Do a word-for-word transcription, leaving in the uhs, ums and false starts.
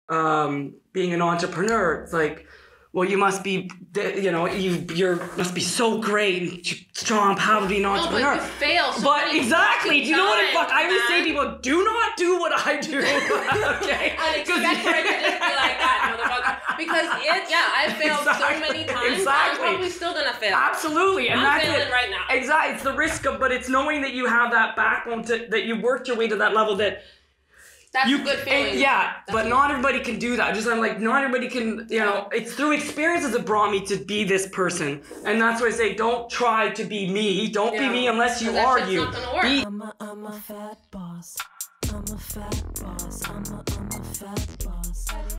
um, being an entrepreneur. It's like, well, you must be, you know, you you're must be so great and strong, power to be an entrepreneur. No, but you fail so But many exactly, do you know what the fuck? I always man. say to people, do not do what I do. Okay? And expect for it to just be like that, motherfucker. Because it, yeah, I failed Exactly. so many times. Exactly. I'm probably still gonna fail. Absolutely, and I'm that's failing it. right now. Exactly, it's the risk of, but it's knowing that you have that backbone to, that you worked your way to that level that. That's You, a good feeling. and, yeah, That's but not everybody can do that. Just I'm like, not everybody can, you know, it's through experiences that brought me to be this person. And that's why I say, don't try to be me. Don't Yeah. be me unless you That are shit's you. not gonna work. Be I'm a, I'm a fat boss. I'm a fat boss. I'm a, I'm a fat boss.